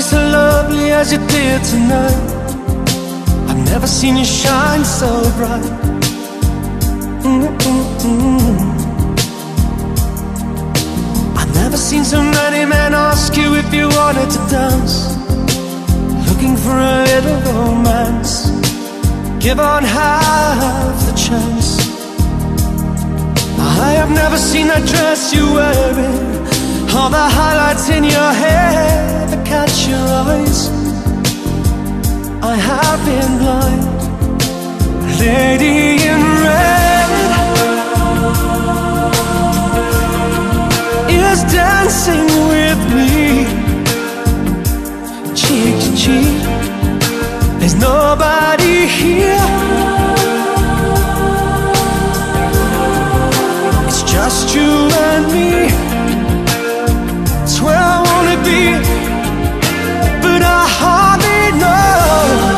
so lovely as you did tonight. I've never seen you shine so bright. I've never seen so many men ask you if you wanted to dance, looking for a little romance. Give on half the chance. I have never seen that dress you're wearing, all the highlights in your hair that catch your eyes. I have been blind. Lady in red is dancing with me, cheek to cheek. There's nobody here, it's just you and me. It's where I wanna be, but I hardly know.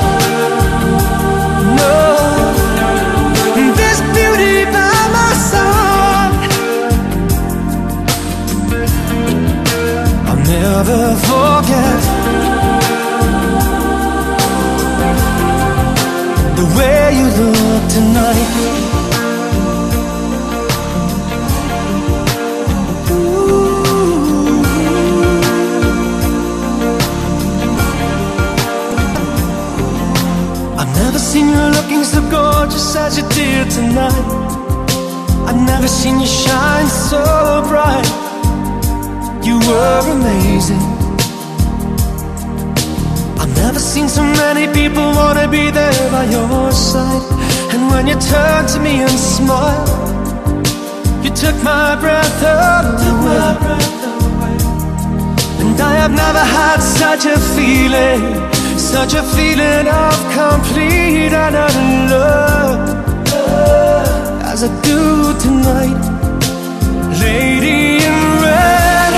No, this beauty by my side, I'll never forget the way you look tonight. Never seen you looking so gorgeous as you did tonight. I've never seen you shine so bright. You were amazing. I've never seen so many people wanna be there by your side. And when you turned to me and smiled, you took my breath away. And I have never had such a feeling, such a feeling of complete and utter love as I do tonight. Lady in red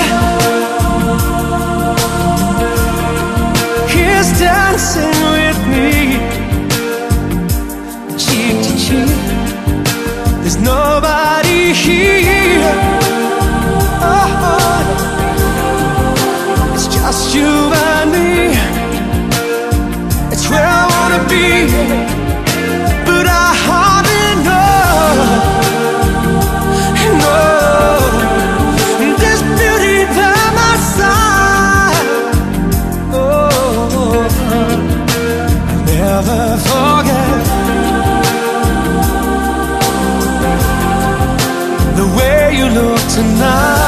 is dancing with me, cheek to cheek. There's nobody here, oh, it's just you and me. It's where I wanna be, but I hardly know. No, this beauty by my side, oh, I'll never forget the way you look tonight.